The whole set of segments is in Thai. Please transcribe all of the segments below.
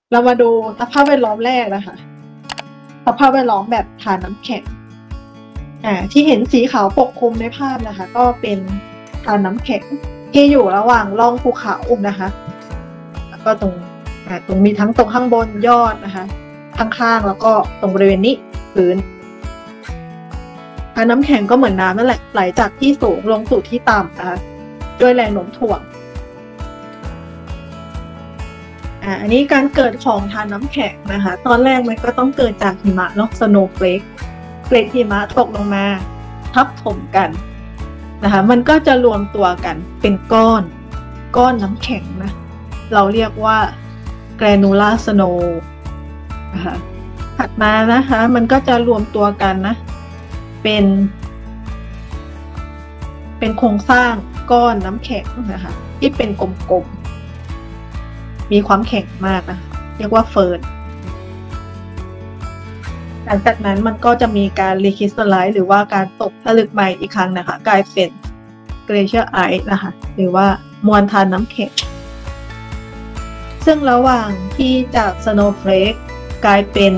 เรามาดูสภาพแวดล้อมแรกนะคะสภาพแวดล้อมแบบทานน้ำแข็งที่เห็นสีขาวปกคลุมในภาพนะคะก็เป็นทานน้ำแข็งที่อยู่ระหว่างร่องภูเขานะคะแล้วก็ตรงมีทั้งตรงข้างบนยอดนะคะข้างๆแล้วก็ตรงบริเวณนี้พื้นทานน้ำแข็งก็เหมือนน้ำนั่นแหละไหลจากที่สูงลงสู่ที่ต่ำนะคะด้วยแรงโน้มถ่วงอันนี้การเกิดของทานน้ำแข็งนะคะตอนแรกมันก็ต้องเกิดจากหิมะเนาะ snowflake เกล็ดหิมะตกลงมาทับถมกันนะคะมันก็จะรวมตัวกันเป็นก้อนน้ำแข็งนะเราเรียกว่า granular snow นะคะถัดมานะคะมันก็จะรวมตัวกันนะเป็นโครงสร้างก้อนน้ำแข็งนะคะที่เป็นกลมๆมีความแข็งมากนะเรียกว่าเฟิร์นหลังจากนั้นมันก็จะมีการรีคริสตัลไลซ์หรือว่าการตกผลึกใหม่อีกครั้งนะคะกลายเป็น glacier ice นะคะหรือว่ามวลทานน้ำแข็งซึ่งระหว่างที่จาก snowflake กลายเป็น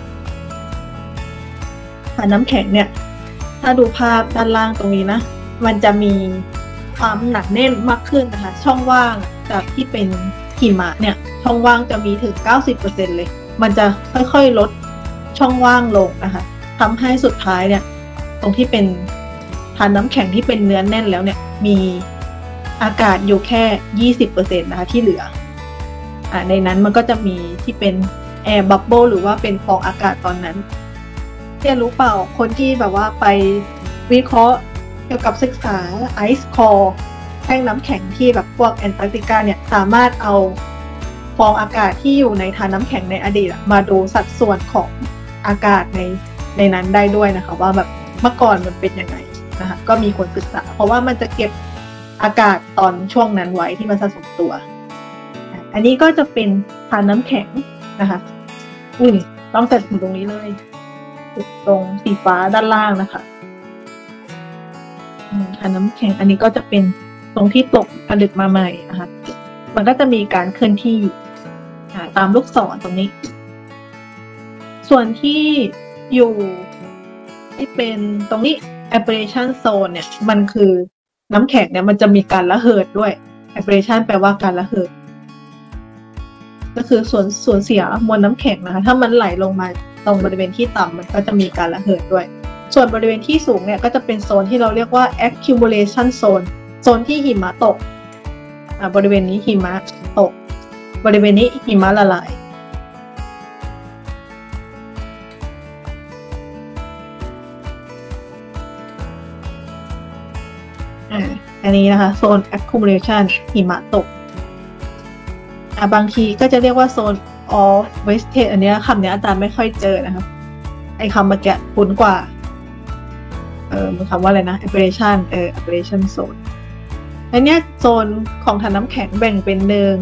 ทานน้ำแข็งเนี่ยถ้าดูภาพด้านล่างตรงนี้นะมันจะมีความหนักแน่นมากขึ้นนะคะช่องว่างจากที่เป็นหิมะเนี่ยช่องว่างจะมีถึง 90% เลยมันจะค่อยๆลดช่องว่างลงนะคะทำให้สุดท้ายเนี่ยตรงที่เป็นทานน้ำแข็งที่เป็นเนื้อแน่นแล้วเนี่ยมีอากาศอยู่แค่ 20% นะคะที่เหลือในนั้นมันก็จะมีที่เป็นแอร์บับเบิ้ลหรือว่าเป็นฟองอากาศตอนนั้นรู้เปล่าคนที่แบบว่าไปวิเคราะห์เกี่ยวกับศึกษาไอซ์คอร์แท่งน้ำแข็งที่แบบพวกแอนตาร์กติกาเนี่ยสามารถเอาฟองอากาศที่อยู่ในทานน้ำแข็งในอดีตมาดูสัดส่วนของอากาศในนั้นได้ด้วยนะคะว่าแบบเมื่อก่อนมันเป็นยังไงนะคะก็มีคนศึกษาเพราะว่ามันจะเก็บอากาศตอนช่วงนั้นไว้ที่มันสะสมตัวอันนี้ก็จะเป็นทานน้ำแข็งนะคะต้องจัดตรงนี้เลยตรงสีฟ้าด้านล่างนะคะทานน้ำแข็งอันนี้ก็จะเป็นตรงที่ตกผลึกมาใหม่นะคะมันก็จะมีการเคลื่อนที่ตามลูกศรตรงนี้ส่วนที่อยู่ที่เป็นตรงนี้ aberration zone เนี่ยมันคือน้ำแข็งเนี่ยมันจะมีการระเหิดด้วย aberration แปลว่าการระเหิดก็คือส่วนเสียมวลน้ำแข็งนะคะถ้ามันไหลลงมาตรงบริเวณที่ต่ำมันก็จะมีการระเหิดด้วยส่วนบริเวณที่สูงเนี่ยก็จะเป็นโซนที่เราเรียกว่า accumulation zone โซนที่หิมะตกบริเวณนี้หิมะตกบริเวณนี้หิมะละลายอันนี้นะคะโซน accumulation หิมะตกบางทีก็จะเรียกว่าโซน of wastage อันนี้คำนี้อาจารย์ไม่ค่อยเจอนะคะไอ้คำเมื่อกี้คุ้นกว่ามันคำว่าอะไรนะ aberration zone อันนี้โซนของทานน้ำแข็งแบ่งเป็น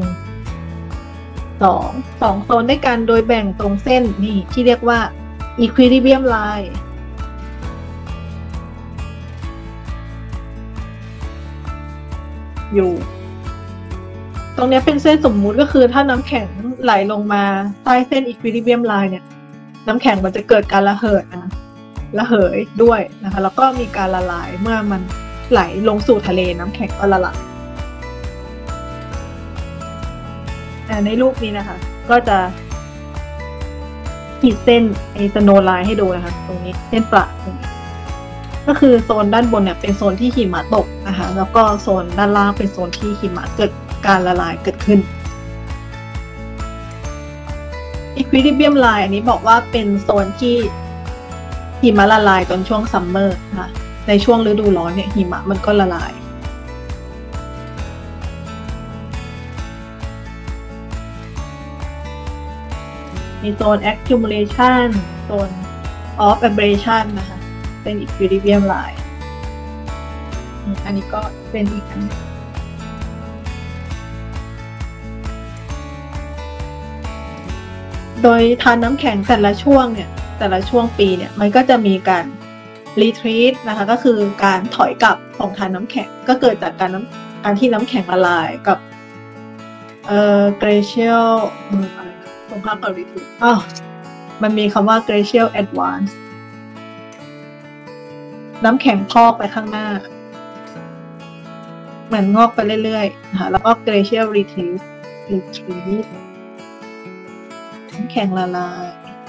สองโซนด้วยกันโดยแบ่งตรงเส้นนี่ที่เรียกว่า equilibrium line อยู่ตรงนี้เป็นเส้นสมมุติก็คือถ้าน้ำแข็งไหลลงมาใต้เส้น equilibrium line เนี่ยน้ำแข็งมันจะเกิดการระเหิดระเหยด้วยนะคะแล้วก็มีการละลายเมื่อมันไหลลงสู่ทะเลน้ำแข็งก็ละลายในรูปนี้นะคะก็จะขีดเส้นไอ้สโนว์ไลน์ให้ดูนะคะตรงนี้เส้นประตรงนี้ก็คือโซนด้านบนเนี่ยเป็นโซนที่หิมะตกนะคะแล้วก็โซนด้านล่างเป็นโซนที่หิมะเกิดการละลายเกิดขึ้น Equilibrium line อันนี้บอกว่าเป็นโซนที่หิมะละลายตอนช่วงซัมเมอร์นะคะในช่วงฤดูร้อนเนี่ยหิมะมันก็ละลายมีโซน accumulation โซน of aberration นะคะเป็น equilibrium line อันนี้ก็เป็นอีกอันโดยทานน้ำแข็งแต่ละช่วงปีเนี่ยมันก็จะมีการ retreat นะคะก็คือการถอยกลับของทานน้ำแข็งก็เกิดจากการที่น้ำแข็งละลายกับglacial ตรงข้ามกับ retreat มันมีคำว่า glacial advance น้ำแข็งพอกไปข้างหน้าเหมือนงอกไปเรื่อยๆนะคะแล้วก็ glacial retreat น้ำแข็งละลาย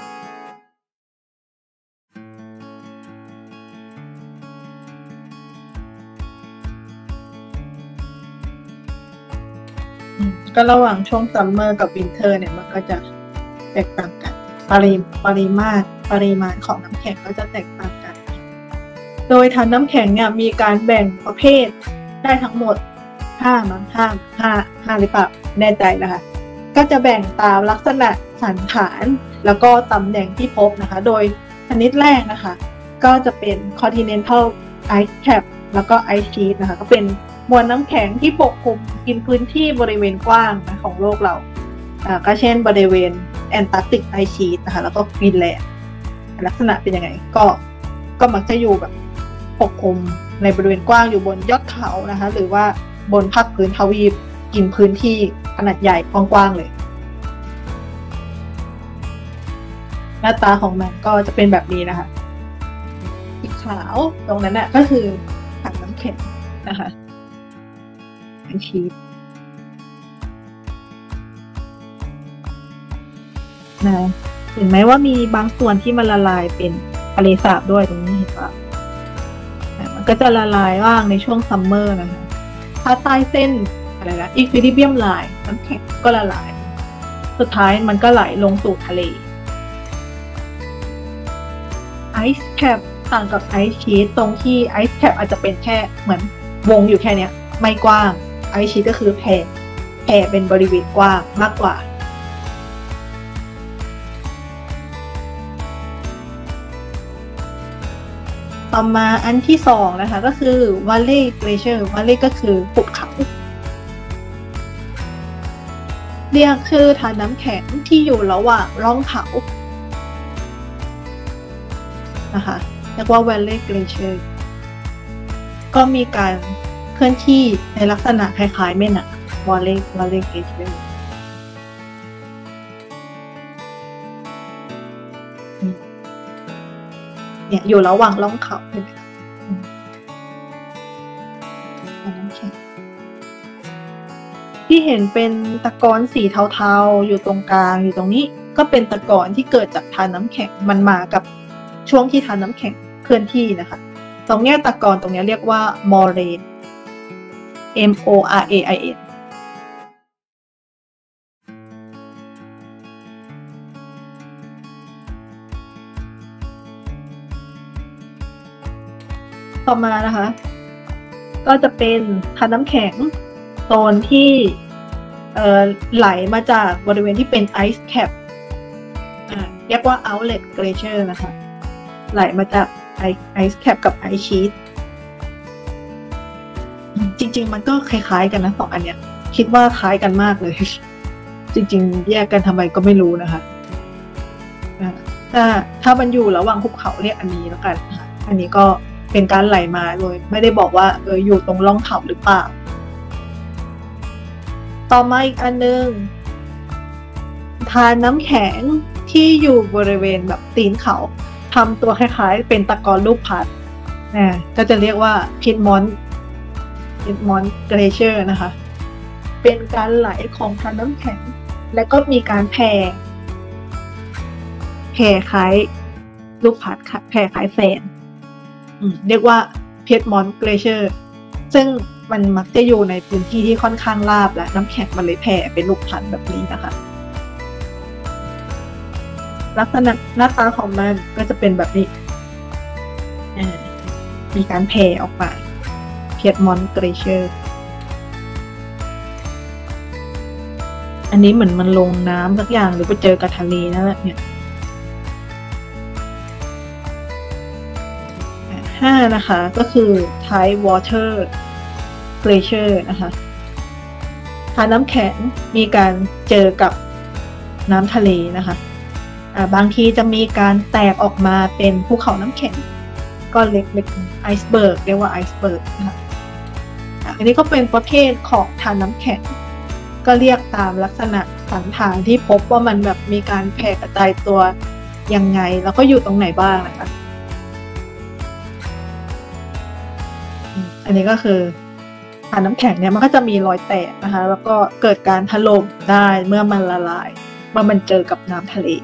ก็ระหว่างช่วงซัมเมอร์กับวินเทอร์เนี่ยมันก็จะแตกต่างกันปริมาณของน้ำแข็งก็จะแตกต่างกันโดยทานน้ำแข็งเนี่ยมีการแบ่งประเภทได้ทั้งหมด5หรือเปล่าแน่ใจนะคะก็จะแบ่งตามลักษณะสันฐานแล้วก็ตำแหน่งที่พบนะคะโดยชนิดแรกนะคะก็จะเป็น continental ice cap แล้วก็ ice sheet นะคะก็เป็นมวลน้ำแข็งที่ปกคลุมกินพื้นที่บริเวณกว้างนะของโลกเราก็เช่นบริเวณแอนตาร์กติกไอชีตนะคะแล้วก็กรีนแลนด์ลักษณะเป็นยังไงก็มักจะอยู่แบบปกคลุมในบริเวณกว้างอยู่บนยอดเขานะคะหรือว่าบนภาคพื้นทวีปกินพื้นที่ขนาดใหญ่กว้างๆเลยหน้าตาของมันก็จะเป็นแบบนี้นะคะสีขาวตรงนั้นน่ะก็คือถังน้ำแข็งนะคะไอชีตนะเห็นไหมว่ามีบางส่วนที่มันละลายเป็นทะเลสาบด้วยตรงนี้เห็นป่ะมันก็จะละลายบ้างในช่วงซัมเมอร์นะคะถ้าใต้เส้นอะไรนะอีควิลิเบียมไลน์น้ำแข็งก็ละลายสุดท้ายมันก็ไหลลงสู่ทะเลไอซ์แคปต่างกับไอซ์ชีทตรงที่ไอซ์แคปอาจจะเป็นแค่เหมือนวงอยู่แค่เนี้ยไม่กว้างไอซ์ชีทก็คือแผ่เป็นบริเวณกว้างมากกว่าต่อมาอันที่2นะคะก็คือ Valley Glacier Valley ก็คือหุบเขาเรียกชื่อทานน้ำแข็งที่อยู่ระหว่างร่องเขานะคะเรียกว่า Valley Glacier ก็มีการเคลื่อนที่ในลักษณะคล้ายๆแม่น้ำ Valley Glacierเนี่ยอยู่ระหว่างร่องเขาเห็นไหมคะที่เห็นเป็นตะกอนสีเทาๆอยู่ตรงกลางอยู่ตรงนี้ก็เป็นตะกอนที่เกิดจากทานน้ำแข็งมันมากับช่วงที่ทานน้ำแข็งเคลื่อนที่นะคะตรงนี้ตะกอนตรงนี้เรียกว่า moraine MORAINต่อมานะคะก็จะเป็นทานน้ำแข็งโซนที่ไหลมาจากบริเวณที่เป็นไอซ์แคปเรียกว่า outlet glacier นะคะไหลมาจากไอซ์แคปกับไอซ์ชีทจริงๆมันก็คล้ายๆกันนะ2อันเนี้ยคิดว่าคล้ายกันมากเลยจริงๆแยกกันทำไมก็ไม่รู้นะคะถ้ามันอยู่ระหว่างภูเขาเรียกอันนี้แล้วกันค่ะอันนี้ก็เป็นการไหลมาโดยไม่ได้บอกว่าอยู่ตรงร่องเขาหรือเปล่าต่อมาอีกอันนึงทานน้ำแข็งที่อยู่บริเวณแบบตีนเขาทำตัวคล้ายๆเป็นตะกอนรูปพัดก็จะเรียกว่า Piedmont Glacier นะคะเป็นการไหลของทานน้ำแข็งและก็มีการแผ่คล้ายรูปพัดค่ะแผ่คล้ายแฟนเรียกว่า Piedmont Glacier ซึ่งมันมักจะอยู่ในพื้นที่ที่ค่อนข้างราบและน้ำแข็งมันเลยแผ่เป็นลูกพันแบบนี้นะคะลักษณะหน้าตาของมันก็จะเป็นแบบนี้มีการแผ่ออกมา Piedmont Glacier อันนี้เหมือนมันลงน้ำสักอย่างหรือไปเจอกับทะเลนั่นแหละเนี่ย5นะคะก็คือ Tide Water Glacier นะคะทานน้ำแข็งมีการเจอกับน้ำทะเลนะคะบางทีจะมีการแตกออกมาเป็นภูเขาน้ำแข็งก็เล็กๆไอซ์เบิร์กเรียกว่าไอซ์เบิร์กนะคะอันนี้ก็เป็นประเภทของทานน้ำแข็งก็เรียกตามลักษณะฐานที่พบว่ามันแบบมีการแผ่กระจายตัวยังไงแล้วก็อยู่ตรงไหนบ้างนะคะอันนี้ก็คือฐานน้ำแข็งเนี่ยมันก็จะมีรอยแตกนะคะแล้วก็เกิดการถล่มได้เมื่อมันละลายเมื่อมันเจอกับน้ำทะเล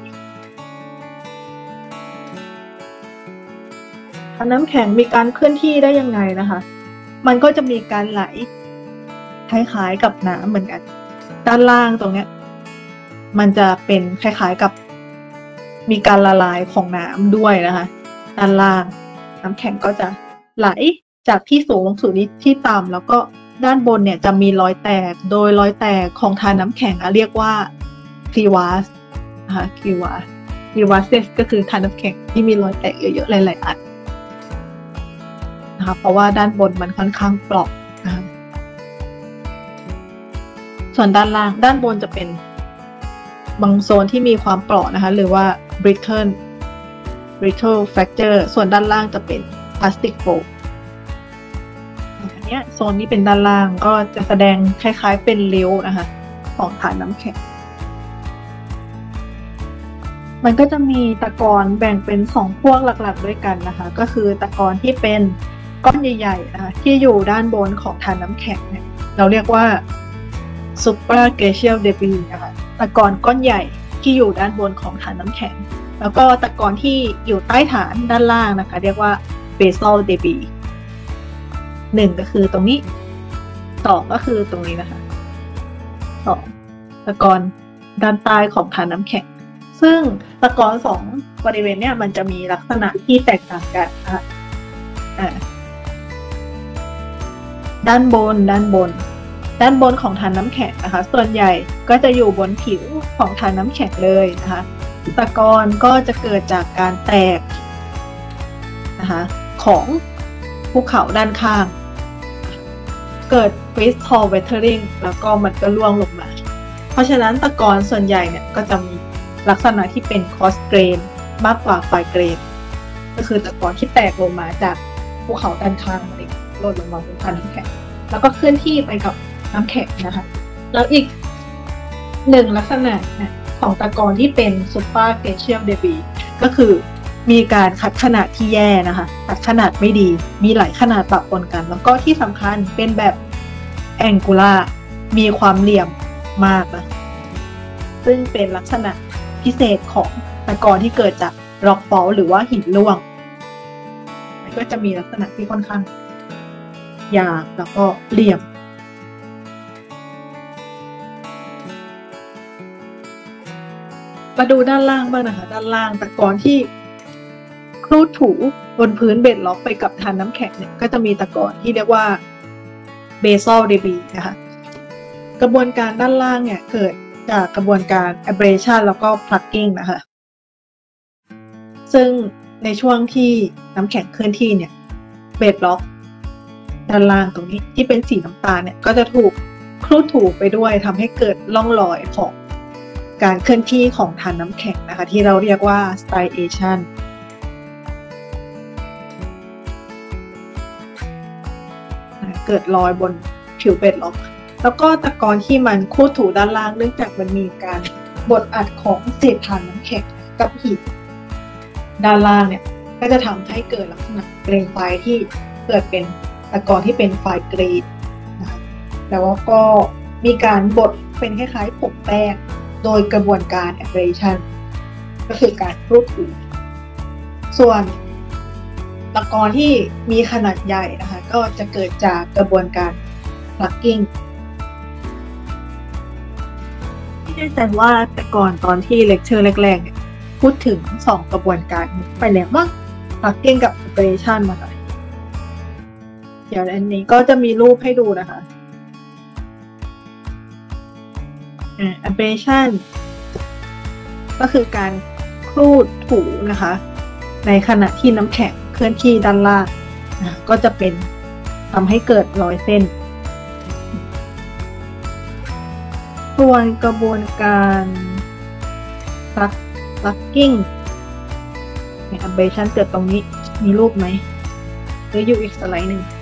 ฐานน้ำแข็งมีการเคลื่อนที่ได้ยังไงนะคะมันก็จะมีการไหลคล้ายๆกับน้ำเหมือนกันด้านล่างตรงเนี้ยมันจะเป็นคล้ายๆกับมีการละลายของน้ำด้วยนะคะด้านล่างน้ำแข็งก็จะไหลจากที่สูงลงสู่ที่ต่ำแล้วก็ด้านบนเนี่ยจะมีรอยแตกโดยรอยแตกของฐานน้ำแข็งเรียกว่าครีวาสนะคะครีวาสก็คือฐานน้ำแข็งที่มีรอยแตกเยอะๆหลายๆอันนะคะเพราะว่าด้านบนมันค่อนข้างเปราะนะคะส่วนด้านล่างด้านบนจะเป็นบางโซนที่มีความเปราะนะคะหรือว่า brittle fracture ส่วนด้านล่างจะเป็น plastic foam อันนี้โซนนี้เป็นด้านล่างก็จะแสดงคล้ายๆเป็นริ้วนะคะของฐานน้ำแข็งมันก็จะมีตะกอนแบ่งเป็น2พวกหลักๆด้วยกันนะคะก็คือตะกอนที่เป็นก้อนใหญ่ๆนะคะที่อยู่ด้านบนของฐานน้ำแข็งเนี่ยเราเรียกว่า superglacial debris นะคะตะกอนก้อนใหญ่ที่อยู่ด้านบนของฐานน้ำแข็งแล้วก็ตะกอนที่อยู่ใต้ฐานด้านล่างนะคะเรียกว่า basal debris 1ก็คือตรงนี้2ก็คือตรงนี้นะคะ2ตะกอนด้านใต้ของฐานน้ำแข็งซึ่งตะกอน2บริเวณเนี่ยมันจะมีลักษณะที่แตกต่างกันนะคะด้านบนของฐานน้ำแข็งนะคะส่วนใหญ่ก็จะอยู่บนผิวของฐานน้ำแข็งเลยนะคะตะกอนก็จะเกิดจากการแตกนะคะของภูเขาด้านข้างเกิด crystal weathering แล้วก็มันก็ร่วงลงมาเพราะฉะนั้นตะกอนส่วนใหญ่เนี่ยก็จะมีลักษณะที่เป็น coarse grain มากกว่า fine grain ก็คือตะกอนที่แตกลงมาจากภูเขาด้านข้างเลยหล่นลงมาบนฐานน้ำแข็งแล้วก็เคลื่อนที่ไปกับน้ำแข็งนะคะแล้วอีก1ลักษณะของตะกอนที่เป็น superglacial debris ก็คือมีการคัดขนาดที่แย่นะคะคัดขนาดไม่ดีมีหลายขนาดปะปนกันแล้วก็ที่สำคัญเป็นแบบ angular มีความเหลี่ยมมากนะซึ่งเป็นลักษณะพิเศษของตะกอนที่เกิดจาก rock fault หรือว่าหินร่วงมันก็จะมีลักษณะที่ค่อนข้างหยาบแล้วก็เหลี่ยมมาดูด้านล่างบ้างนะคะด้านล่างตะกอนที่ครูดถูบนพื้นเบดล็อกไปกับฐานน้ำแข็งเนี่ยก็จะมีตะกอนที่เรียกว่า basal debris นะคะกระบวนการด้านล่างเนี่ยเกิดจากกระบวนการ abrasion แล้วก็ plugging นะคะซึ่งในช่วงที่น้ำแข็งเคลื่อนที่เนี่ยเบดล็อกด้านล่างตรงนี้ที่เป็นสีน้ำตาลเนี่ยก็จะถูกครูดถูไปด้วยทำให้เกิดร่องรอยของการเคลื่อนที่ของฐานน้ำแข็งนะคะที่เราเรียกว่า striation เกิดรอยบนผิวเบดล็อกแล้วก็ตะกอนที่มันครูดถูด้านล่างเนื่องจากมันมีการบดอัดของเศษฐานน้ำแข็งกับหินด้านล่างเนี่ยก็จะทำให้เกิดลักษณะเกรนไฟที่เกิดเป็นตะกอนที่เป็นไฟเกรนนะคะแล้วก็มีการบดเป็นคล้ายๆผงแป้งโดยกระบวนการ abrasion ก็คือการครูดถูส่วนตะกอนที่มีขนาดใหญ่นะคะก็จะเกิดจากกระบวนการ plugging ไม่แน่ใจว่าแต่ก่อนตอนที่เลคเชอร์แรกๆเนี่ยพูดถึง2กระบวนการไปแล้วว่า plugging กับ abrasion มาค่ะเดี๋ยวอันนี้ก็จะมีรูปให้ดูนะคะabrasion ก็คือการครูดถูนะคะในขณะที่น้ำแข็งเคลื่อนที่ด้านล่างก็จะเป็นทำให้เกิดรอยเส้นส่วนกระบวนการ plugging abrasion เกิดตรงนี้มีรูปไหมหรืออยู่อีกสไลด์หนึ่ง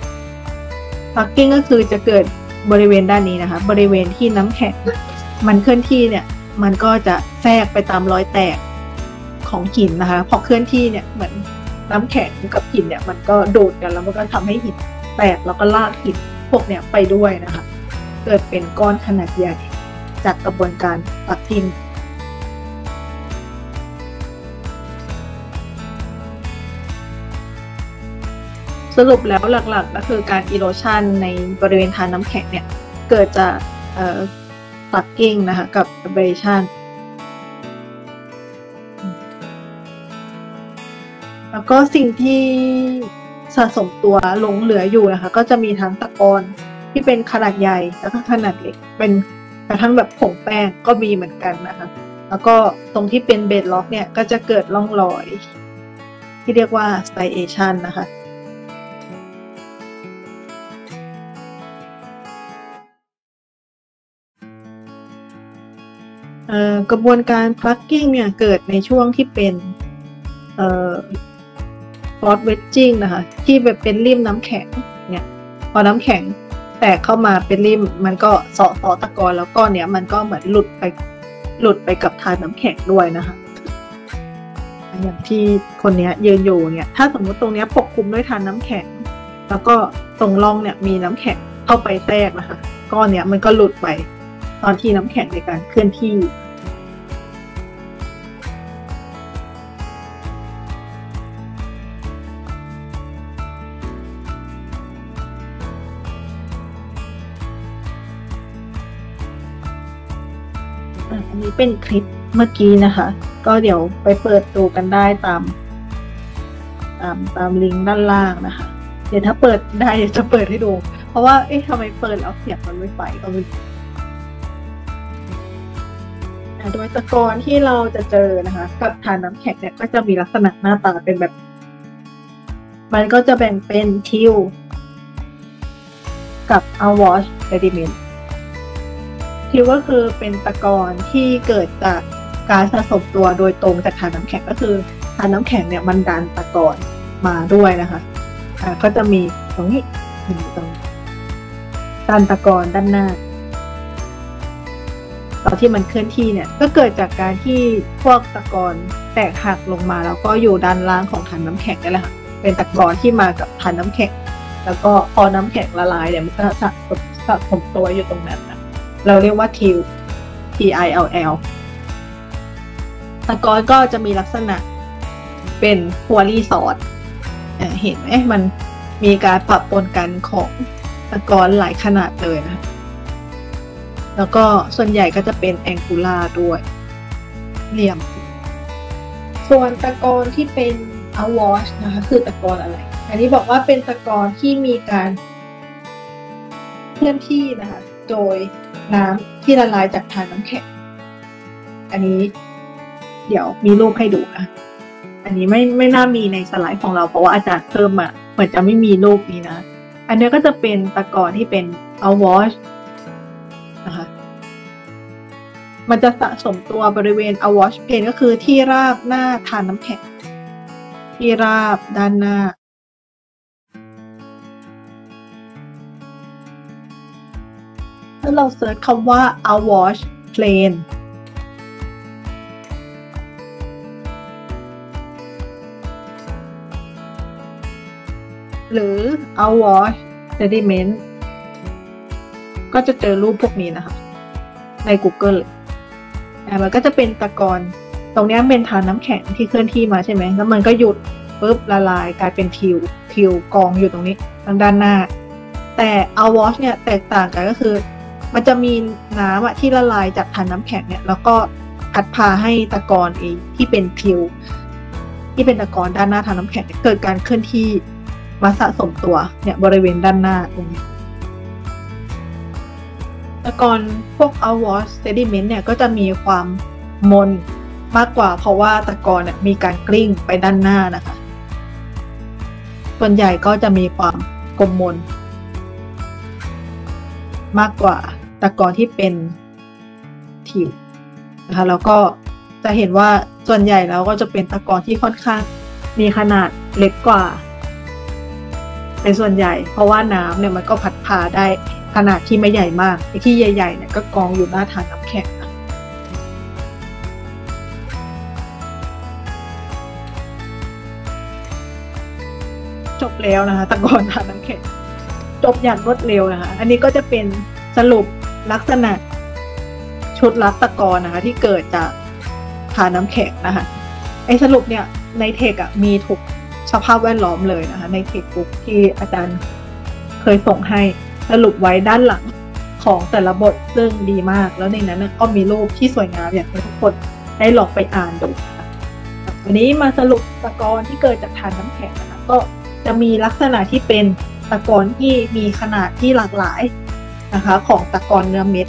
plugging ก็คือจะเกิดบริเวณด้านนี้นะคะบริเวณที่น้ำแข็งมันเคลื่อนที่เนี่ยมันก็จะแทรกไปตามรอยแตกของหินนะคะพอเคลื่อนที่เนี่ยเหมือนน้ำแข็งกับหินเนี่ยมันก็โดดกันแล้วมันก็ทำให้หินแตกแล้วก็ลากหินพวกเนี่ยไปด้วยนะคะเกิดเป็นก้อนขนาดใหญ่จากกระบวนการปักกิ่งสรุปแล้วหลักๆก็คือการอีโรชันในบริเวณฐานน้ำแข็งเนี่ยเกิดจากปักกิ่งนะคะกับ abrasion แล้วก็สิ่งที่สะสมตัวหลงเหลืออยู่นะคะก็จะมีทั้งตะกอนที่เป็นขนาดใหญ่แล้วก็ขนาดเล็กเป็นกระทั่งแบบผงแป้งก็มีเหมือนกันนะคะแล้วก็ตรงที่เป็นเบดล็อกเนี่ยก็จะเกิดร่องรอยที่เรียกว่า striation นะคะกระบวนการ plugging เนี่ยเกิดในช่วงที่เป็นfrost wedging นะคะที่แบบเป็นริ่มน้ำแข็งเนี่ยพอน้ำแข็งแตกเข้ามาเป็นริ่มมันก็เสาะตะกอนแล้วก้อนเนี้ยมันก็เหมือนหลุดไปกับฐานน้ำแข็งด้วยนะคะอย่างที่คนเนี้ยยืนอยู่เนี่ยถ้าสมมติตรงเนี้ยปกคลุมด้วยฐานน้ำแข็งแล้วก็ตรงร่องเนี่ยมีน้ำแข็งเข้าไปแทรกนะคะก้อนเนี้ยมันก็หลุดไปตอนที่น้ำแข็งในการเคลื่อนที่อันนี้เป็นคลิปเมื่อกี้นะคะก็เดี๋ยวไปเปิดดูกันได้ตามลิงก์ด้านล่างนะคะเดี๋ยวถ้าเปิดได้เดี๋ยวจะเปิดให้ดูเพราะว่าทำไมเปิดแล้วเสียงมันไม่ไปก็ไม่รู้โดยตะกอนที่เราจะเจอนะคะกับฐานน้ำแข็งเนี่ยก็จะมีลักษณะหน้าตาเป็นแบบมันก็จะแบ่งเป็นทิวกับ awash sedimentทิวก็คือเป็นตะกอนที่เกิดจากการสะสมตัวโดยตรงจากฐานน้ำแข็งก็คือฐานน้ำแข็งเนี่ยมันดันตะกอนมาด้วยนะคะก็จะมีตรงนี้ตรงดันตะกอนด้านหน้าตอนที่มันเคลื่อนที่เนี่ยก็เกิดจากการที่พวกตะกอนแตกหักลงมาแล้วก็อยู่ด้านล่างของฐานน้ำแข็งนี่แหละค่ะเป็นตะกอนที่มากับฐานน้ำแข็งแล้วก็พอน้ำแข็งละลายเนี่ยมันก็สะสมตัวอยู่ตรงนั้นเราเรียกว่าทิว TILL ตะกอนก็จะมีลักษณะเป็นพัวลี่ซอสเห็นไหมมันมีการปะปนกันของตะกอนหลายขนาดเลยนะแล้วก็ส่วนใหญ่ก็จะเป็นแองกูล่าด้วยเหลี่ยมส่วนตะกอนที่เป็น awash นะคะคือตะกอนอะไรอันนี้บอกว่าเป็นตะกอนที่มีการเคลื่อนที่นะคะโดยน้ำที่ละลายจากฐานน้ำแข็งอันนี้เดี๋ยวมีรูปให้ดูนะอันนี้ไม่น่ามีในสไลด์ของเราเพราะว่าอาจารย์เพิ่มมาเหมือนจะไม่มีรูปนี้นะอันนี้ก็จะเป็นตะกอนที่เป็น awash นะคะมันจะสะสมตัวบริเวณ awash plane ก็คือที่ราบหน้าฐานน้ำแข็งที่ราบด้านหน้าถ้าเราเสิร์ชคำว่า awash plane หรือ awash sediment ก็จะเจอรูปพวกนี้นะคะใน Google มันก็จะเป็นตะกอนตรงนี้เป็นฐานน้ำแข็งที่เคลื่อนที่มาใช่ไหมแล้วมันก็หยุดปุ๊บละลายกลายเป็นทิวกองอยู่ตรงนี้ทางด้านหน้าแต่ awash เนี่ยแตกต่างกันก็คือมันจะมีน้ำที่ละลายจากฐานน้ำแข็งเนี่ยแล้วก็พัดพาให้ตะกอนที่เป็นทิวที่เป็นตะกอนด้านหน้าฐานน้ำแข็งเกิดการเคลื่อนที่มาสะสมตัวเนี่ยบริเวณด้านหน้าตรงนี้ตะกอนพวก awash sediment เนี่ยก็จะมีความมนมากกว่าเพราะว่าตะกอนเนี่ยมีการกลิ้งไปด้านหน้านะคะส่วนใหญ่ก็จะมีความกลมมนมากกว่าตะกอนที่เป็นทิวนะคะแล้วก็จะเห็นว่าส่วนใหญ่แล้วก็จะเป็นตะกอนที่ค่อนข้างมีขนาดเล็กกว่าในส่วนใหญ่เพราะว่าน้ำเนี่ยมันก็พัดพาได้ขนาดที่ไม่ใหญ่มากที่ใหญ่ๆเนี่ยก็กองอยู่หน้าฐานน้ำแข็งจบแล้วนะคะตะกอนทานน้ำแข็งจบอย่างรวดเร็วนะคะอันนี้ก็จะเป็นสรุปลักษณะชุดลักตะกอนนะคะที่เกิดจากทานน้ำแข็งนะคะไอ้สรุปเนี่ยในเทคมีทุกสภาพแวดล้อมเลยนะคะในเทคบุ๊กที่อาจารย์เคยส่งให้สรุปไว้ด้านหลังของแต่ละบทซึ่งดีมากแล้วในนั้นก็มีรูปที่สวยงามอยากให้ทุกคนได้ลองไปอ่านดูค่ะวันนี้มาสรุปตะกอนที่เกิดจากทานน้ำแข็งนะคะก็จะมีลักษณะที่เป็นตะกอนที่มีขนาดที่หลากหลายนะคะของตะกอนเนื้อเม็ด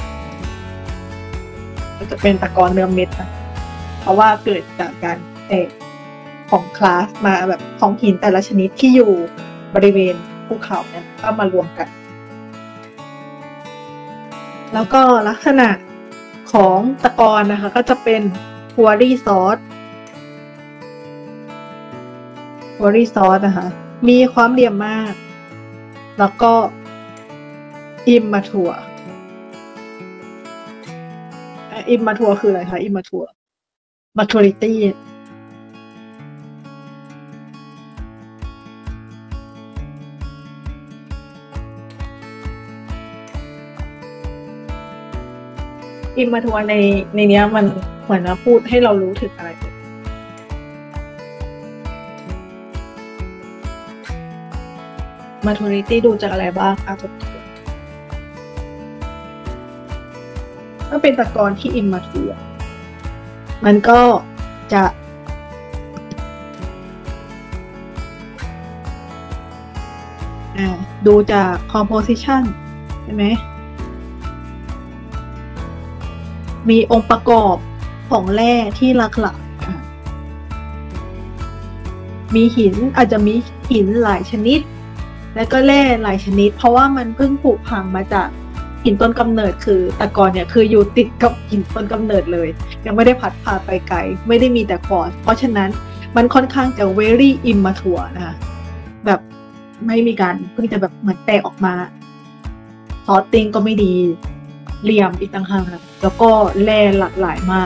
จะเป็นตะกอนเนื้อเม็ดนะเพราะว่าเกิดจากการแตกของคลาสมาแบบของหินแต่ละชนิดที่อยู่บริเวณภูเขาเนี่ยก็มารวมกันแล้วก็ลักษณะของตะกอนนะคะก็จะเป็นควอรี่ซอสนะคะมีความเหลี่ยมมากแล้วก็อิมมาทัวคืออะไรคะอิมมาทัวmaturityอิมมาทัวในเนี้ยมันเหมือนพูดให้เรารู้ถึงอะไรmaturity ดูจากอะไรบ้างถ้าเป็นตะกอนที่อิมมาทัวมันก็จะดูจาก composition ใช่ไหมมีองค์ประกอบของแร่ที่หลากหลายมีหินอาจจะมีหินหลายชนิดและก็แร่หลายชนิดเพราะว่ามันเพิ่งผุพังมาจากหินต้นกำเนิดคือตะกอนเนี่ยคืออยู่ติดกับหินต้นกำเนิดเลยยังไม่ได้พัดพาไปไกลไม่ได้มีแต่กอดเพราะฉะนั้นมันค่อนข้างจะ very immature นะคะแบบไม่มีการเพิ่งจะแบบเหมือนแตกออกมาซอสติ้งก็ไม่ดีเหลี่ยมอีกต่างหากแล้วก็แร่หลากหลายมาก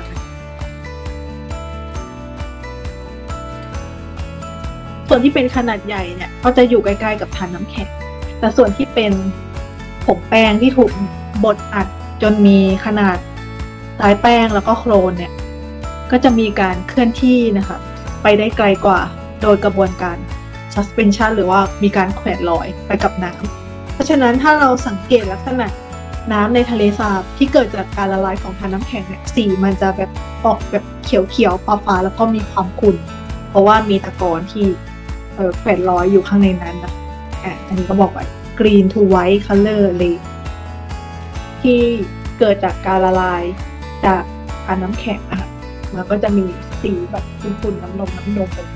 ส่วนที่เป็นขนาดใหญ่เนี่ยก็จะอยู่ใกล้ๆกับฐานน้ำแข็งแต่ส่วนที่เป็นผงแป้งที่ถูกบดอัดจนมีขนาดสายแป้งแล้วก็โครนเนี่ยก็จะมีการเคลื่อนที่นะคะไปได้ไกลกว่าโดยกระบวนการ suspension หรือว่ามีการแขวนลอยไปกับน้ำเพราะฉะนั้นถ้าเราสังเกตลักษณะน้ำในทะเลสาบที่เกิดจากการละลายของทานน้ำแข็งเนี่ยสีมันจะแบบออกแบบเขียวๆฟ้าๆแล้วก็มีความขุ่นเพราะว่ามีตะกอนที่แขวนลอยอยู่ข้างในนั้นนะอันนี้ก็บอกไว้ green to white color เลยที่เกิดจากการละลายจากทานน้ำแข็งนะคะแล้วก็จะมีสีแบบขุ่นๆน้ำนมเลย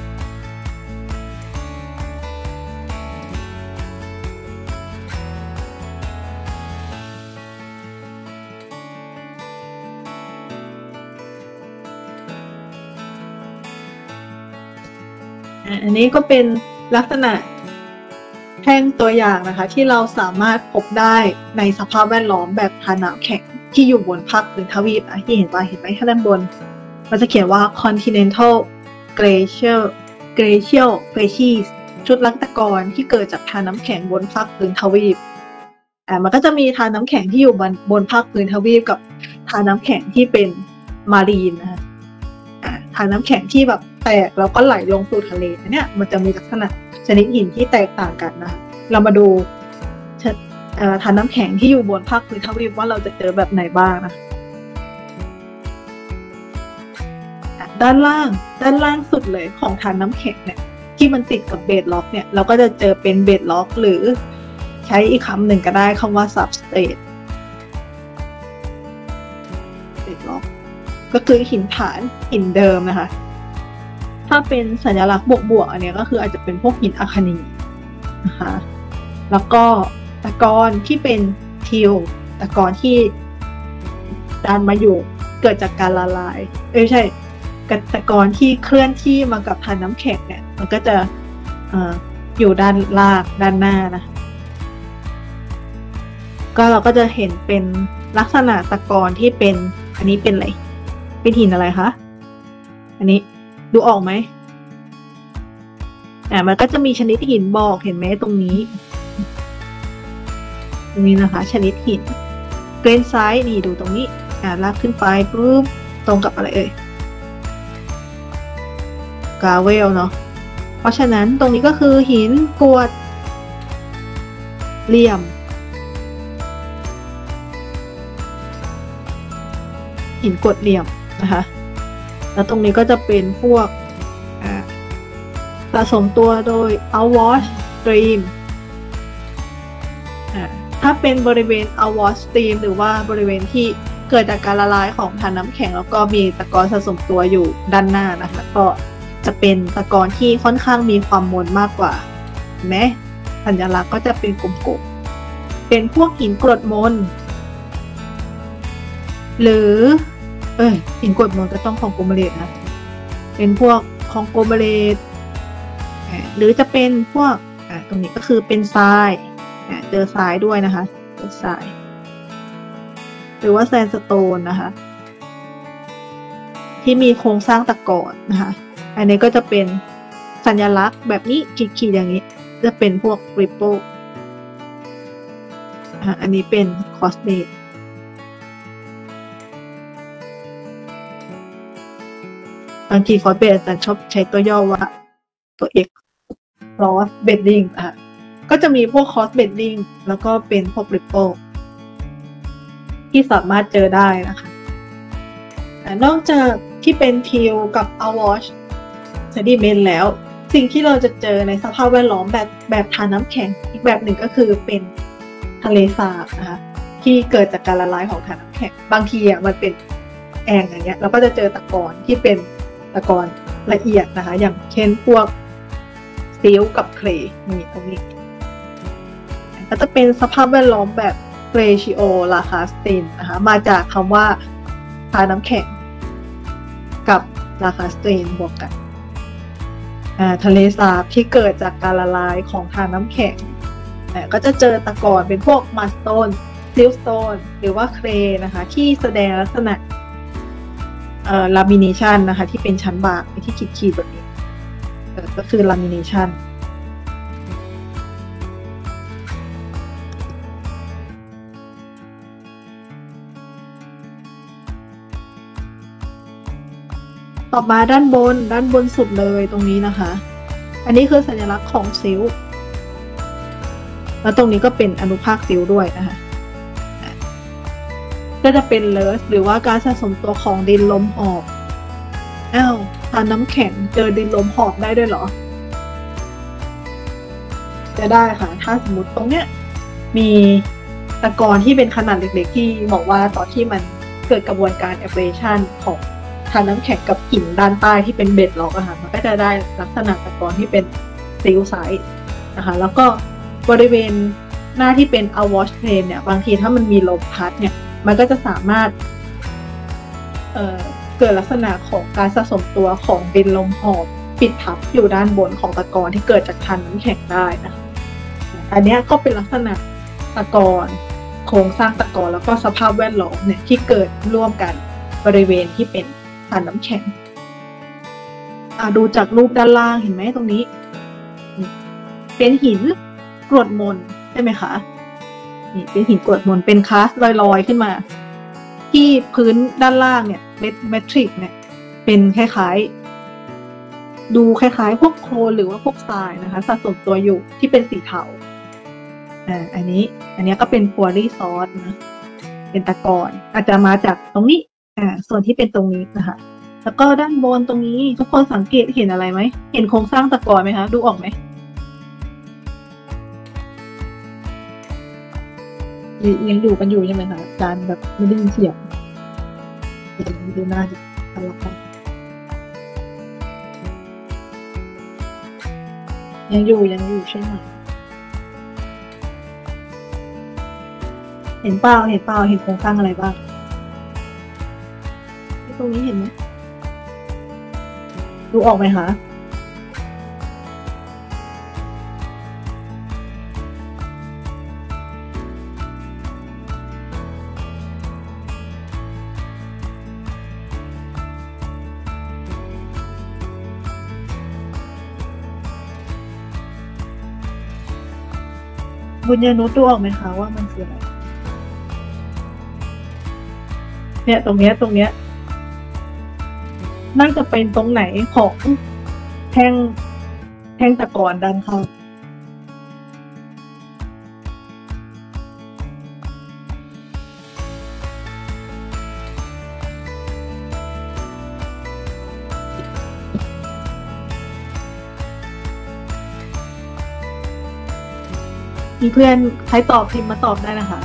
อันนี้ก็เป็นลักษณะแท่งตัวอย่างนะคะที่เราสามารถพบได้ในสภาพแวดล้อมแบบทานน้ำแข็งที่อยู่บนภาคพื้นทวีปที่เห็นไหมข้างด้านบนมันจะเขียนว่า continental glacial facies ชุดลักตะกอนที่เกิดจากทานน้ำแข็งบนภาคพื้นทวีปมันก็จะมีทานน้ำแข็งที่อยู่บนภาคพื้นทวีปกับทานน้ำแข็งที่เป็นมารีนนะคะทานน้ำแข็งที่แบบแตกแล้วก็ไหลลงสู่ทะเลเนี่ยมันจะมีลักษณะชนิดหินที่แตกต่างกันนะคะเรามาดูทานน้ำแข็งที่อยู่บนภาคพื้นทวีปว่าเราจะเจอแบบไหนบ้างนะด้านล่างสุดเลยของทานน้ำแข็งเนี่ยที่มันติดกับเบดล็อกเนี่ยเราก็จะเจอเป็นเบดล็อกหรือใช้อีกคำหนึ่งก็ได้คำว่า substrate เบดล็อกก็คือหินฐานหินเดิมนะคะถ้าเป็นสัญลักษณ์บวกๆอันนี้ก็คืออาจจะเป็นพวกหินอะคานีนะคะแล้วก็ตะกอนที่เป็นทิวตะกอนที่ดันมาอยู่เกิดจากการละลายไม่ใช่ตะกอนที่เคลื่อนที่มากับทานน้ำแข็งเนี่ยมันก็จะอยู่ด้านล่างด้านหน้านะคะก็เราก็จะเห็นเป็นลักษณะตะกอนที่เป็นอันนี้เป็นอะไรเป็นหินอะไรคะอันนี้ดูออกไหมมันก็จะมีชนิดหินบอกเห็นไหมตรงนี้นะคะ ชนิดหินเกรนไซส์นี่ดูตรงนี้ลากขึ้นไปปุ๊บตรงกับอะไรเอ่ยกราเวลเนาะเพราะฉะนั้นตรงนี้ก็คือหินกรวดเหลี่ยมหินกรวดเหลี่ยมนะคะแล้วตรงนี้ก็จะเป็นพวกสะสมตัวโดย outwash stream ถ้าเป็นบริเวณ outwash stream หรือว่าบริเวณที่เกิดจากการละลายของทานน้ำแข็งแล้วก็มีตะกอนสะสมตัวอยู่ด้านหน้านะคะก็จะเป็นตะกอนที่ค่อนข้างมีความมนมากกว่าเห็นไหมสัญลักษณ์ก็จะเป็นกลมๆเป็นพวกหินกรดมนหรือหินกรดมนก็ต้องคองโกเมเลตนะเป็นพวกคองโกเมเลตหรือจะเป็นพวกตรงนี้ก็คือเป็นทรายเจอทรายด้วยนะคะเจอทรายหรือว่าแซนสโตนนะคะที่มีโครงสร้างตะกอนนะคะอันนี้ก็จะเป็นสัญลักษณ์แบบนี้ขีดๆอย่างนี้จะเป็นพวก ripple อันนี้เป็น cosmate บางทีคอร์สเบสจะชอบใช้ตัวย่อว่าตัว X cross bedding ก็จะมีพวก cross bedding แล้วก็เป็นพวก ripple ที่สามารถเจอได้นะคะนอกจากที่เป็น till กับ outwash sediment แล้วสิ่งที่เราจะเจอในสภาพแวดล้อมแบบทานน้ำแข็งอีกแบบหนึ่งก็คือเป็นทะเลสาบนะคะที่เกิดจากการละลายของทานน้ำแข็งบางทีมันเป็นแอ่งอย่างเงี้ยเราก็จะเจอตะกอนที่เป็นตะกอนละเอียดนะคะอย่างเช่นพวกซิลกับเคลย์นี่ตรงนี้ก็จะเป็นสภาพแวดล้อมแบบเกรชิโอลาคาสตินนะคะมาจากคำว่าทานน้ำแข็งกับลาคาสตินบวกกันทะเลสาบที่เกิดจากการละลายของทานน้ำแข็งก็จะเจอตะกอนเป็นพวกมาสโตนซิลสโตนหรือว่าเคลย์นะคะที่แสดงลักษณะlamination นะคะที่เป็นชั้นบางที่ขีดๆแบบนี้ก็คือ lamination ต่อมาด้านบนสุดเลยตรงนี้นะคะอันนี้คือสัญลักษณ์ของซิลแล้วตรงนี้ก็เป็นอนุภาคซิลด้วยนะคะก็จะเป็นเลสหรือว่าการสะสมตัวของดินลมหอบทานน้ำแข็งเจอดินลมหอบได้ด้วยเหรอจะได้ค่ะถ้าสมมติตรงเนี้ยมีตะกอนที่เป็นขนาดเล็กๆที่บอกว่าตอนที่มันเกิดกระบวนการ abrasion ของทานน้ำแข็งกับหินด้านใต้ที่เป็นเบดล็อกมันก็จะได้ลักษณะตะกอนที่เป็นซิลไซส์นะคะแล้วก็บริเวณหน้าที่เป็น outwash plane เนี่ยบางทีถ้ามันมีลมพัดเนี่ยมันก็จะสามารถเกิดลักษณะของการสะสมตัวของดินลมหอบปิดทับอยู่ด้านบนของตะกอนที่เกิดจากทานน้ำแข็งได้นะคะอันนี้ก็เป็นลักษณะตะกอนโครงสร้างตะกอนแล้วก็สภาพแวดล้อมเนี่ยที่เกิดร่วมกันบริเวณที่เป็นทานน้ำแข็งดูจากรูปด้านล่างเห็นไหมตรงนี้เป็นหินกรวดมนใช่ไหมคะนี่เป็นหินกรวดมนเป็นคลาสลอยๆขึ้นมาที่พื้นด้านล่างเนี่ยเมทริกเนี่ยเป็นคล้ายๆพวกโคลนหรือว่าพวกทรายนะคะสะสมตัวอยู่ที่เป็นสีเทาอันนี้ก็เป็นพัวรี่ซอสนะเป็นตะกอนอาจจะมาจากตรงนี้ส่วนที่เป็นตรงนี้นะคะแล้วก็ด้านบนตรงนี้ทุกคนสังเกตเห็นอะไรไหมเห็นโครงสร้างตะกอนไหมคะดูออกไหมยังอยู่กันอยู่ใช่ไหมคะการแบบไม่ได้ยินเสียงดูหน้าดิทะเลาะกันยังอยู่ใช่ไหมเห็นเปล่าเห็นโครงสร้างอะไรบ้างตรงนี้เห็นไหมดูออกไหมคะบุญญานุชดูออกไหมคะว่ามันคืออะไรเนี่ยตรงเนี้ยน่าจะเป็นตรงไหนของแท่งตะกอนดันเข้ามีเพื่อนใครตอบพิมพ์มาตอบได้นะคะ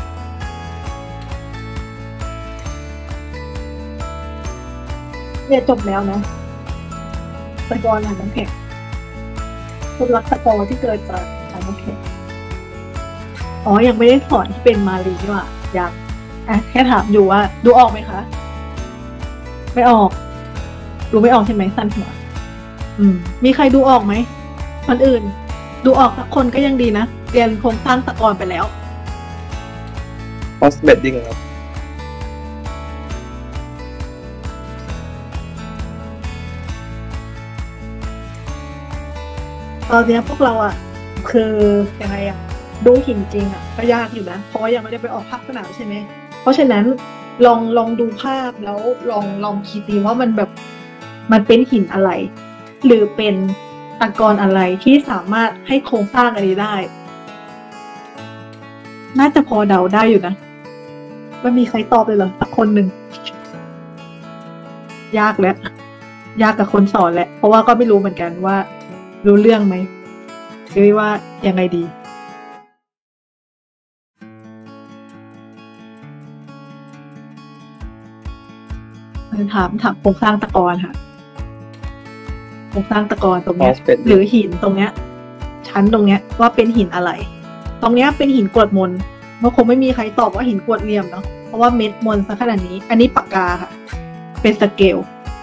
เนี่ยจบแล้วนะตะกอนน้ำแข็งพวกลักตะกอนที่เกิดจากน้ำแข็งอ๋อยังไม่ได้สอนที่เป็นมาลีว่ะยังแค่ถามอยู่ว่าดูออกไหมคะไม่ออกดูไม่ออกใช่ไหมสั้นหัวมีใครดูออกไหมคนอื่นดูออกสักคนก็ยังดีนะเรียนโครงสร้างตะกอนไปแล้ว Post bedding ครับตอนนี้พวกเราคือยังไงดูหินจริงก็ยากอยู่นะเพราะยังไม่ได้ไปออกภาคสนามใช่ไหมเพราะฉะนั้นลองดูภาพแล้วลองคิดดีว่ามันแบบมันเป็นหินอะไรหรือเป็นตะกอนอะไรที่สามารถให้โครงสร้างอะไรได้น่าจะพอเดาได้อยู่นะไม่มีใครตอบเลยเหรอสักคนหนึ่งยากแล้วยากกับคนสอนแหละเพราะว่าก็ไม่รู้เหมือนกันว่ารู้เรื่องไหมหรือว่ายังไงดีถามโครงสร้างตะกอนค่ะโครงสร้างตะกอนตรงเนี้ยหรือหินตรงเนี้ยชั้นตรงเนี้ยว่าเป็นหินอะไรตรงเนี้ยเป็นหินกรวดมนมันคงไม่มีใครตอบว่าหินกรวดเหลี่ยมเนาะเพราะว่าเม็ดมนซะขนาดนี้อันนี้ปากกาค่ะเป็นสเกล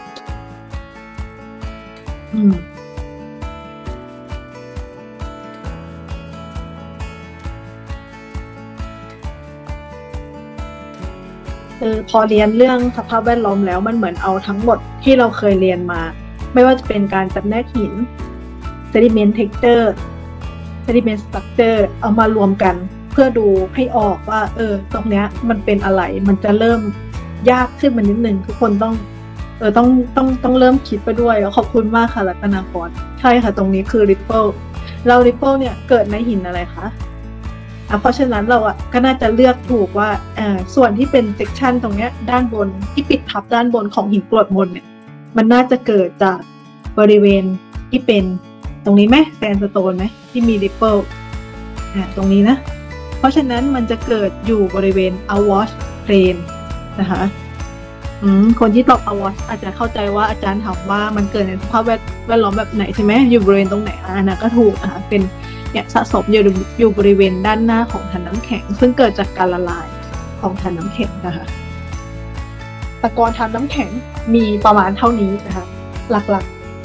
พอเรียนเรื่องสภาพแวดล้อมแล้วมันเหมือนเอาทั้งหมดที่เราเคยเรียนมาไม่ว่าจะเป็นการจำแนกหิน sediment texture sediment structure เอามารวมกันเพื่อดูให้ออกว่าตรงเนี้ยมันเป็นอะไรมันจะเริ่มยากขึ้นมานิดนึงทุกคนต้องเริ่มคิดไปด้วยขอบคุณมากค่ะรัตนาพรใช่ค่ะตรงนี้คือ ripple เรา ripple เนี่ยเกิดในหินอะไรคะเพราะฉะนั้นเราก็น่าจะเลือกถูกว่าส่วนที่เป็นเซกชันตรงเนี้ยด้านบนที่ปิดทับด้านบนของหินกรวดมนเนี่ยมันน่าจะเกิดจากบริเวณที่เป็นตรงนี้ไหมแซนสโตนไหมที่มี ripple ตรงนี้นะเพราะฉะนั้นมันจะเกิดอยู่บริเวณ outwash plane นะคะคนที่ตอบ outwash อาจจะเข้าใจว่าอาจารย์ถามว่ามันเกิดในสภาพแวดล้อมแบบไหนใช่ไหมอยู่บริเวณตรงไหนนะก็ถูกนะคะเป็นเนี่ยสะสมอยู่บริเวณด้านหน้าของฐานน้ำแข็งซึ่งเกิดจากการละลายของฐานน้ำแข็งนะคะตะกอนฐานน้ำแข็งมีประมาณเท่านี้นะคะหลัก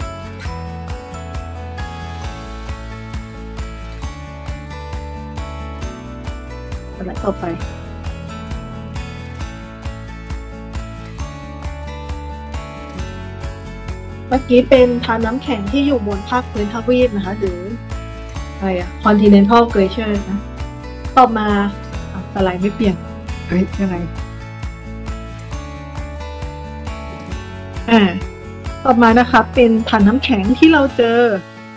ๆอะไรต่อไปเมื่อกี้เป็นฐานน้ำแข็งที่อยู่บนภาคพื้นทวีปนะคะหรืออะไรcontinental glacier นะต่อมาสไลด์ไม่เปลี่ยนยังไงต่อมานะคะเป็นฐานน้ำแข็งที่เราเจอ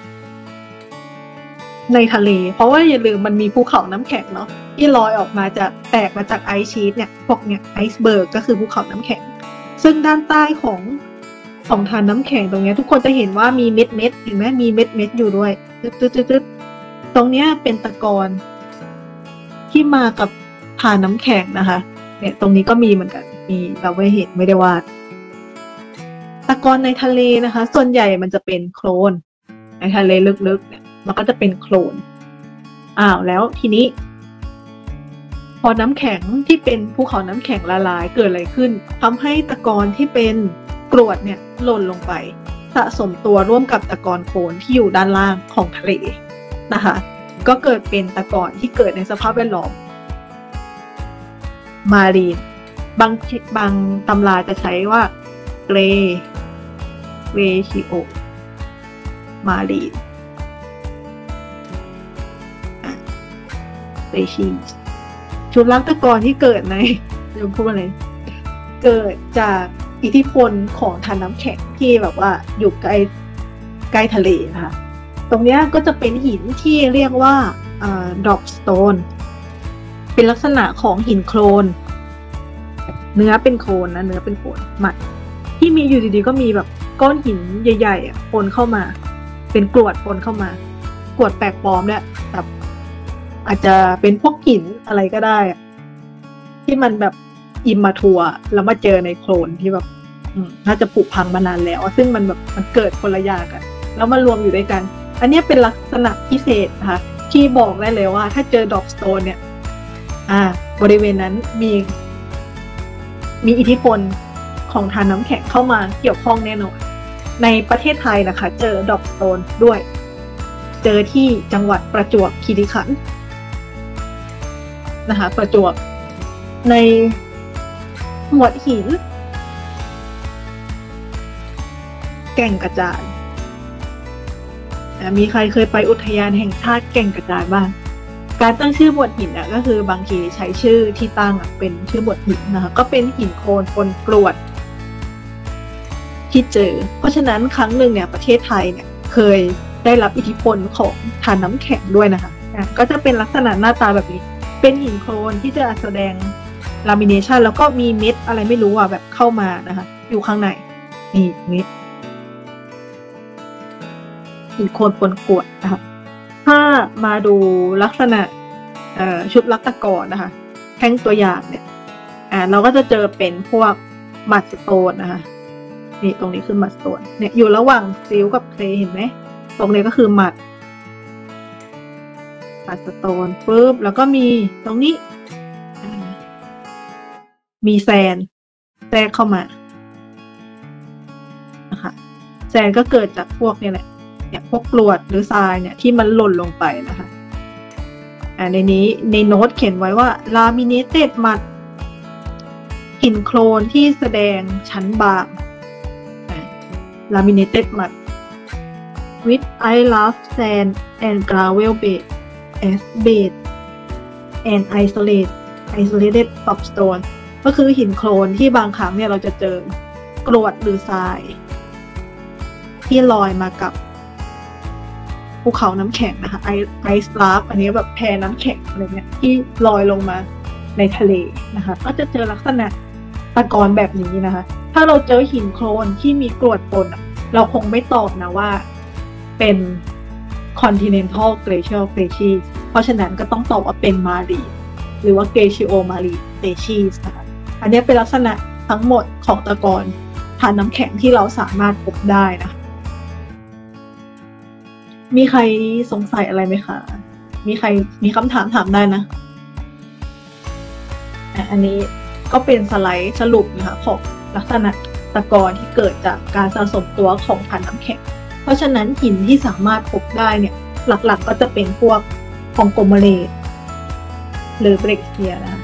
ในทะเลเพราะว่าอย่าลืมมันมีภูเขาน้ำแข็งเนาะที่ลอยออกมาจากแตกมาจากไอซ์ชีทเนี่ยพวกเนี่ยไอซ์เบิร์กก็คือภูเขาน้ำแข็งซึ่งด้านใต้ของฐานน้ำแข็งตรงนี้ทุกคนจะเห็นว่ามีเม็ดเห็นไหมมีเม็ดอยู่ด้วยตึ๊ดตรงนี้เป็นตะกอนที่มากับฐานน้ำแข็งนะคะเนี่ยตรงนี้ก็มีเหมือนกันมีเราไม่เห็นไม่ได้วาดตะกอนในทะเลนะคะส่วนใหญ่มันจะเป็นโคลนในทะเลลึกๆเนี่ยมันก็จะเป็นโคลนแล้วทีนี้พอน้ำแข็งที่เป็นภูเขาน้ำแข็งละลายเกิดอะไรขึ้นทำให้ตะกอนที่เป็นกรวดเนี่ยหล่นลงไปสะสมตัวร่วมกับตะกอนโคลนที่อยู่ด้านล่างของทะเลนะคะก็เกิดเป็นตะกอนที่เกิดในสภาพแวดล้อมมารีนบางตำราจะใช้ว่าเกรชิโอมารีนเกร species ชุดลักตะกอนที่เกิดในจะพูดอะไรเกิดจากอิทธิพลของทานน้ำแข็งที่แบบว่าอยู่ใกล้ทะเลนะคะตรงนี้ก็จะเป็นหินที่เรียกว่าdrop stone เป็นลักษณะของหินโคลนเนื้อเป็นโคลนนะเนื้อเป็นโคลนหมัดที่มีอยู่ดีๆก็มีแบบก้อนหินใหญ่ๆปนเข้ามาเป็นกรวดปนเข้ามากรวดแปลกปลอมเนี่ยแบบอาจจะเป็นพวกหินอะไรก็ได้ที่มันแบบอิมมาทัวร์แล้วมาเจอในโคลนที่แบบน่าจะผุพังมานานแล้วซึ่งมันแบบมันเกิดคนละอย่างกันแล้วมารวมอยู่ด้วยกันอันนี้เป็นลักษณะพิเศษนะคะที่บอกได้เลยว่าถ้าเจอดอกสโตนเนี่ยบริเวณนั้นมีอิทธิพลของทานน้ำแข็งเข้ามาเกี่ยวข้องแน่นอนในประเทศไทยนะคะเจอดอกสโตนด้วยเจอที่จังหวัดประจวบคีรีขันธ์นะคะประจวบในหมวดหินแก่งกระจานมีใครเคยไปอุทยานแห่งชาติแก่งกระจานบ้างการตั้งชื่อหมวดหินก็คือบางทีใช้ชื่อที่ตั้งเป็นชื่อหมวดหินนะคะก็เป็นหินโคลนปนกรวดที่เจอเพราะฉะนั้นครั้งหนึ่งเนี่ยประเทศไทยเนี่ยเคยได้รับอิทธิพลของทานน้ำแข็งด้วยนะคะก็จะเป็นลักษณะหน้าตาแบบนี้เป็นหินโคลนที่จะแสดงลามิเนชันแล้วก็มีเม็ดอะไรไม่รู้แบบเข้ามานะคะอยู่ข้างในนี่เม็ดหินโคลนปนกรวดนะคะถ้ามาดูลักษณะชุดลักตะกอนนะคะแท่งตัวอย่างเนี่ยเราก็จะเจอเป็นพวกมัดสโตนนะคะนี่ตรงนี้คือมัดสโตนเนี่ยอยู่ระหว่างซิลกับเคลเห็นไหมตรงนี้ก็คือมัดสโตนปุ๊บแล้วก็มีตรงนี้มีแซนแทรกเข้ามานะคะแซนก็เกิดจากพวกนี่แหละเนี่ยพวกกรวดหรือทรายเนี่ยที่มันหล่นลงไปนะคะในนี้ในโน้ตเขียนไว้ว่า laminated mud หินโคลนที่แสดงชั้นบาง laminated mud with I love sand and gravel bed as bed and isolated soapstone ก็คือหินโคลนที่บางครั้งเนี่ยเราจะเจอกรวดหรือทรายที่ลอยมากับภูเขาน้ำแข็งนะคะไอซ์ลาฟอันนี้แบบแพน้ำแข็งอะไรเงี้ยที่ลอยลงมาในทะเลนะคะก็จะเจอลักษณะตะกอนแบบนี้นะคะถ้าเราเจอหินโคลนที่มีกรวดปนเราคงไม่ตอบนะว่าเป็น continental glacial species เพราะฉะนั้นก็ต้องตอบว่าเป็น marine หรือว่า glacio marine species นะคะอันนี้เป็นลักษณะทั้งหมดของตะกอนทานน้ำแข็งที่เราสามารถพบได้นะมีใครสงสัยอะไรไหมคะมีใครมีคำถามถามได้นะอันนี้ก็เป็นสไลด์สรุปนะคะของลักษณะตะกอนที่เกิดจากการสะสมตัวของทานน้ำแข็งเพราะฉะนั้นหินที่สามารถพบได้เนี่ยหลักๆก็จะเป็นพวกคองโกเมเลตหรือเบรกเซียนะคะ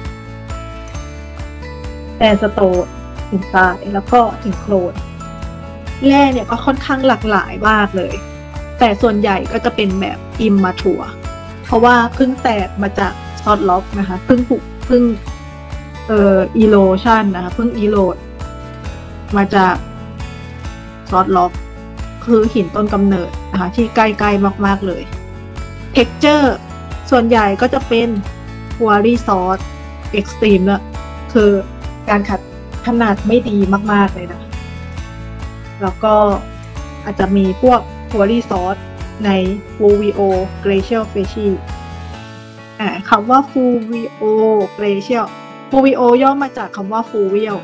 แต่สโตนหินทรายแล้วก็หินโคลนแร่เนี่ยก็ค่อนข้างหลากหลายมากเลยแต่ส่วนใหญ่ก็จะเป็นแบบอิมมาทัวร์เพราะว่าเพิ่งแตกมาจากซอสล็อกนะคะเพิ่งอีโรชันนะคะเพิ่งอีโรดมาจากซอสล็อกคือหินต้นกำเนิดนะคะที่ใกล้ๆมากๆเลยเท็กเจอร์ส่วนใหญ่ก็จะเป็นควอรี่ซอสเอ็กซ์ตรีมเนี่ยคือการขัดขนาดไม่ดีมากๆเลยนะแล้วก็อาจจะมีพวกQuarry Source ใน Fluvio Glacial Species คำว่า Fluvio Glacial Fluvio ย่อมาจากคำว่า Fluvial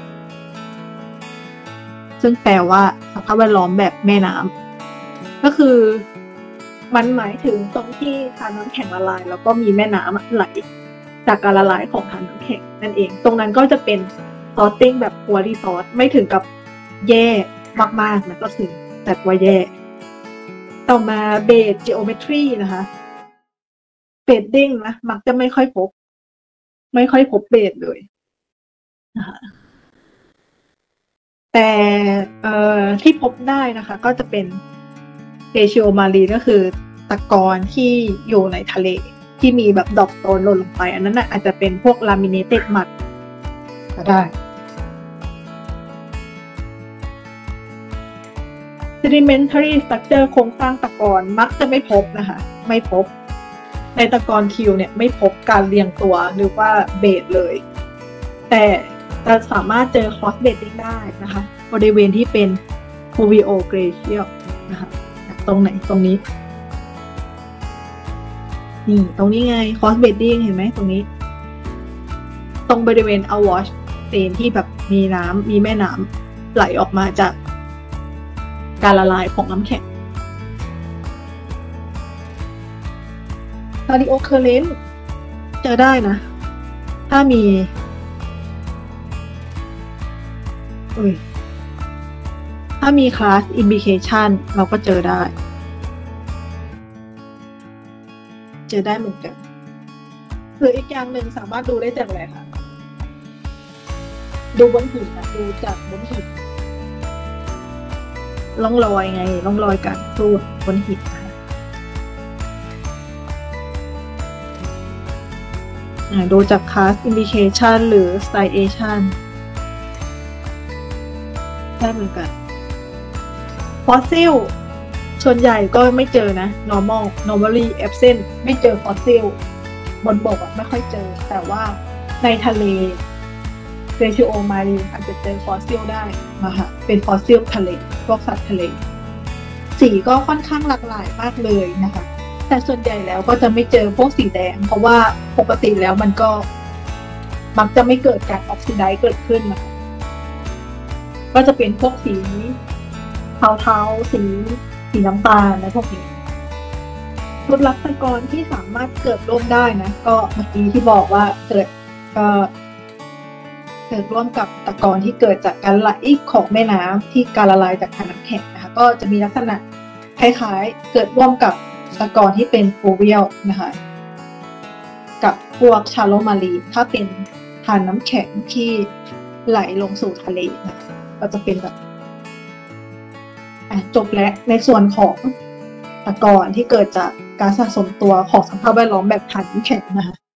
ซึ่งแปลว่าสภาพแวดล้อมแบบแม่น้ำก็คือมันหมายถึงตรงที่ทานน้ำแข็งละลายแล้วก็มีแม่น้ำไหลจากการละลายของทานน้ำแข็งนั่นเองตรงนั้นก็จะเป็น sorting แบบ Quarry Source ไม่ถึงกับแย่มากๆนะก็คือแต่ว่าแย่ต่อมาเบส geometry นะคะเบสดิ้งนะมักจะไม่ค่อยพบเบสเลยนะคะแต่ที่พบได้นะคะก็จะเป็น glacial marine ก็คือตะกอนที่อยู่ในทะเลที่มีแบบดอกโตนหล่นลงไปอันนั้นน่ะอาจจะเป็นพวก laminated mud ก็ได้ sedimentary structure โครงสร้างตะกอนมักจะไม่พบนะคะไม่พบในตะกอนคิวเนี่ยไม่พบการเรียงตัวหรือว่าเบสเลย แต่จะสามารถเจอ cross bedding ได้นะคะบริเวณที่เป็น fluvial glacial นะคะตรงไหนตรงนี้นี่ตรงนี้ไง cross bedding เห็นไหมตรงนี้ตรงบริเวณ outwash plain ที่แบบมีน้ำมีแม่น้ำไหลออกมาจากการละลายของน้ำแข็ง Paleo current เจอได้นะถ้ามีถ้ามี class indication เราก็เจอได้เหมือนกันหรืออีกอย่างหนึ่งสามารถดูได้จากอะไรคะดูบนหินนะดูจากบนหินร่องรอยไงร่องรอยการครูดบนหินนะคะดูจาก class indication หรือ striation ได้เหมือนกัน fossil ส่วนใหญ่ก็ไม่เจอนะ normally absent ไม่เจอ fossil บนบกไม่ค่อยเจอแต่ว่าในทะเล glacial marine อาจจะเจอ fossil ได้นะคะเป็น fossil ทะเลพวกสัตว์ทะเลสีก็ค่อนข้างหลากหลายมากเลยนะคะแต่ส่วนใหญ่แล้วก็จะไม่เจอพวกสีแดงเพราะว่าปกติแล้วมันก็มักจะไม่เกิดการออกซิไดซ์เกิดขึ้นนะคะก็จะเป็นพวกสีเทาๆสีน้ำตาลนะพวกนี้ทดลักษกรที่สามารถเกิดร่วมได้นะก็เมื่อกี้ที่บอกว่าเกิดร่วมกับตะกอนที่เกิดจากการไหลของแม่น้ำที่การละลายจากน้ำแข็งนะคะก็จะมีลักษณะคล้ายๆเกิดร่วมกับตะกอนที่เป็นฟลูเวียลนะคะกับพวกชาโลมารีถ้าเป็นทานน้ำแข็งที่ไหลลงสู่ทะเลนะก็จะเป็นแบบจบแล้วในส่วนของตะกอนที่เกิดจากการสะสมตัวของสภาพแวดล้อมแบบทานน้ำแข็งนะคะ